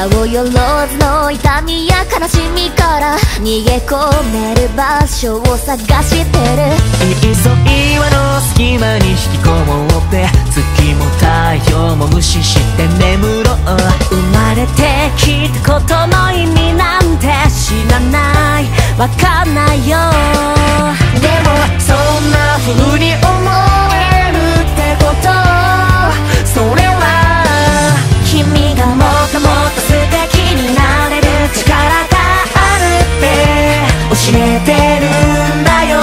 青よローズの痛みや悲しみから逃げ込める場所を探してる。 急い岩の隙間に引きこもって月も太陽も無視して眠ろう。 生まれてきたことの意味なんて知らない、わかんないよ。 でもそんな風に思えるってこと、それは君がもっともっと素敵になれる力があるって教えてるんだよ。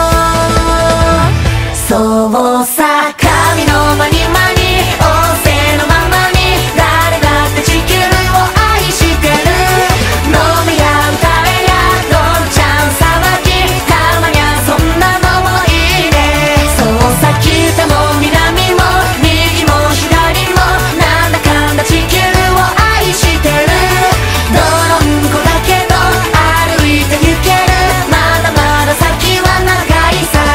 そうさ、神のまにまに仰せのままに誰だって地球を愛してる。飲みや歌えやどんちゃん騒ぎ、たまにゃそんなのもいいね。そうさ、北も南も右も左もなんだかんだ地球を愛してる。泥んこだけど歩いて行ける、まだまだ先は長いさ。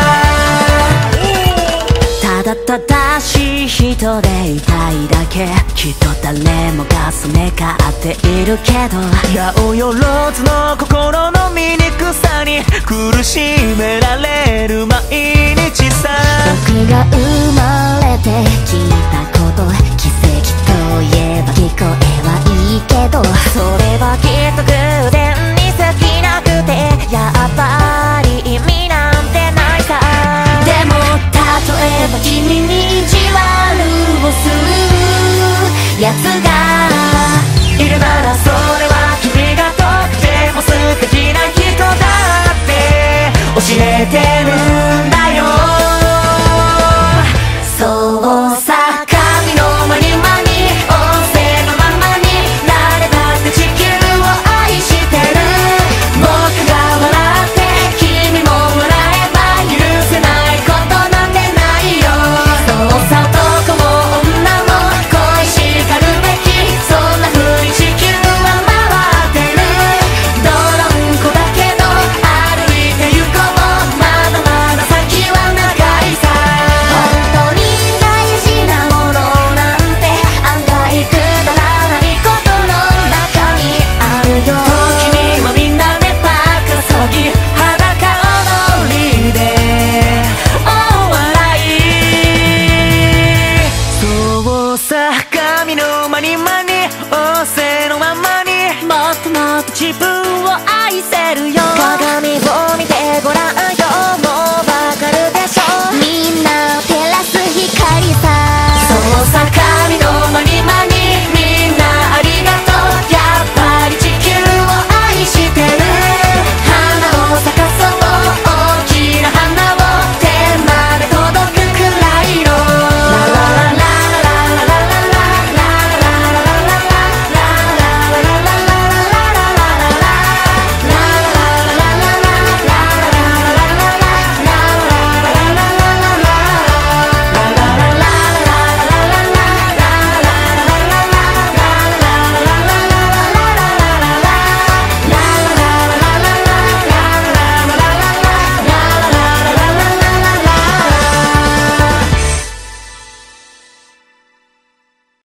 ただ正しい人でいたいだけ、きっと誰もがそねかっているけど、 八百万の心の醜さに苦しめられる毎日さ。 僕が生まれてきたこと、奇跡といえば聞こえはいいけど、それはきっと偶然に過ぎなくて、やっぱり意味なんてないさ。でも例えば君に意地悪をするやつがいるなら、それは君がとっても素敵な人だって教えてるんだよ。そうさ、神のまにまに仰せのままに誰だって地球を愛してる。僕が笑って君も笑えば許せないことなんてないよ。そうさ、男も女も恋しかるべき、そんな風に地球は回ってる。泥んこだけど歩いて行こう、まだまだ先は長いさ。本当に大事なものなんて案外くだらないことの中にあるよ。時にはみんなでバカ騒ぎ、裸踊りで大笑い。 そうさ、神のまにまに仰せのままにもっともっと自分